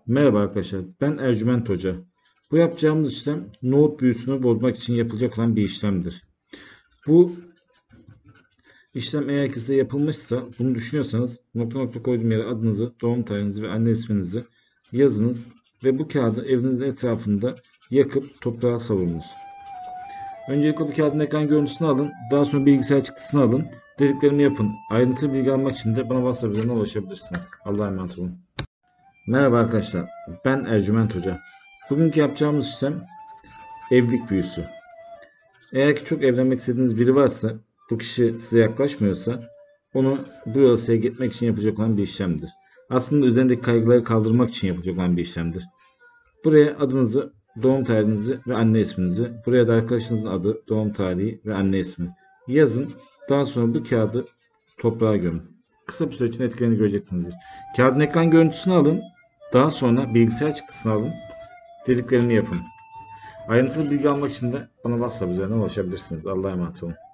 Merhaba arkadaşlar, ben Ercüment Hoca. Bu yapacağımız işlem nohut büyüsünü bozmak için yapılacak olan bir işlemdir. Bu işlem eğer ki size yapılmışsa, bunu düşünüyorsanız nokta nokta koyduğum yere adınızı, doğum tarihinizi ve anne isminizi yazınız ve bu kağıdı evinizin etrafında yakıp toprağa savurunuz. Öncelikle bu kağıdın ekran görüntüsünü alın, daha sonra bilgisayar çıktısını alın, dediklerimi yapın. Ayrıntılı bilgi almak için de bana WhatsApp üzerinden ulaşabilirsiniz. Allah'a emanet olun. Merhaba arkadaşlar, ben Ercüment Hoca. Bugünkü yapacağımız işlem evlilik büyüsü. Eğer ki çok evlenmek istediğiniz biri varsa, bu kişi size yaklaşmıyorsa, onu bu yolaya gitmek için yapacak olan bir işlemdir. Aslında üzerindeki kaygıları kaldırmak için yapacak olan bir işlemdir. Buraya adınızı, doğum tarihinizi ve anne isminizi, buraya da arkadaşınızın adı, doğum tarihi ve anne ismi yazın. Daha sonra bu kağıdı toprağa gömün. Kısa bir süre içinde etkilerini göreceksinizdir. Kağıdın ekran görüntüsünü alın. Daha sonra bilgisayar çıktısını alın. Dediklerimi yapın. Ayrıntılı bilgi almak için de bana WhatsApp üzerinden ulaşabilirsiniz. Allah'a emanet olun.